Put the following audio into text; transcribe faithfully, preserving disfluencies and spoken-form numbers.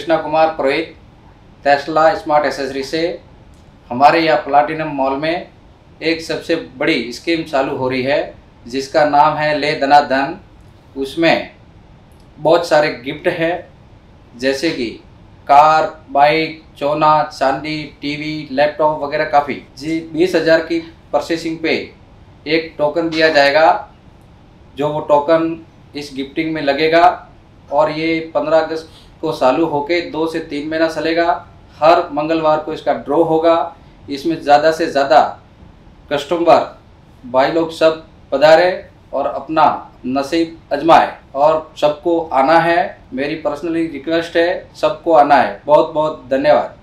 Krishna Kumar Purohit, Tesla smart accessory से। हमारे यहाँ प्लाटिनम मॉल में एक सबसे बड़ी स्कीम चालू हो रही है जिसका नाम है ले धना धन। उसमें बहुत सारे गिफ्ट है जैसे कि कार, बाइक, सोना, चांदी, टीवी, लैपटॉप वगैरह काफ़ी। जी बीस हज़ार की परचेसिंग पे एक टोकन दिया जाएगा, जो वो टोकन इस गिफ्टिंग में लगेगा और ये पंद्रह अगस्त को चालू होके दो से तीन महीना चलेगा। हर मंगलवार को इसका ड्रॉ होगा। इसमें ज़्यादा से ज़्यादा कस्टमर भाई लोग सब पधारे और अपना नसीब आजमाए और सबको आना है। मेरी पर्सनली रिक्वेस्ट है, सबको आना है। बहुत बहुत धन्यवाद।